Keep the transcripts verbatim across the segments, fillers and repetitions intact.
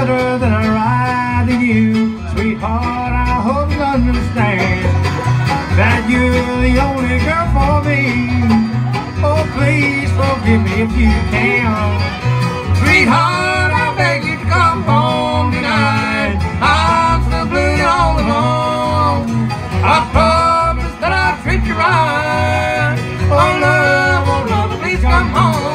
better than a ride to you. Sweetheart, I hope you understand that you're the only girl for me. Oh, please forgive me if you can. Sweetheart, I beg you to come home tonight. I'm still blue all alone. I promise that I'll treat you right. Oh, love, oh, love, please come home.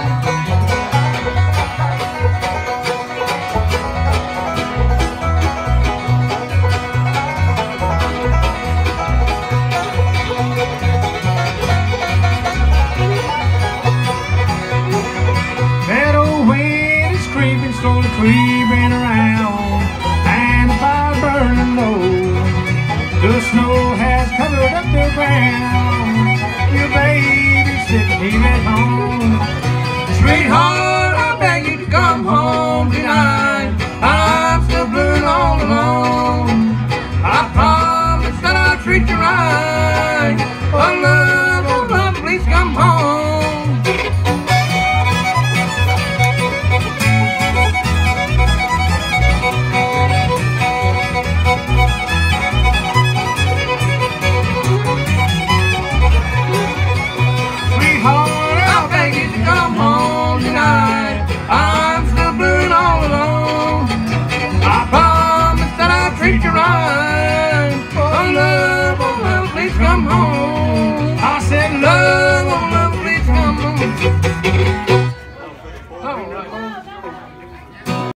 Slowly creeping around, and the fire's burning low. The snow has covered up the ground. Your baby's sick and he's at home. Sweetheart, I beg you to come home tonight. I'm still blue and all alone. I promise that I'll treat you right. Oh love, oh love, please come home. I'm still blue and all alone. I promise that I'll treat you right. Oh love, oh love, please come home.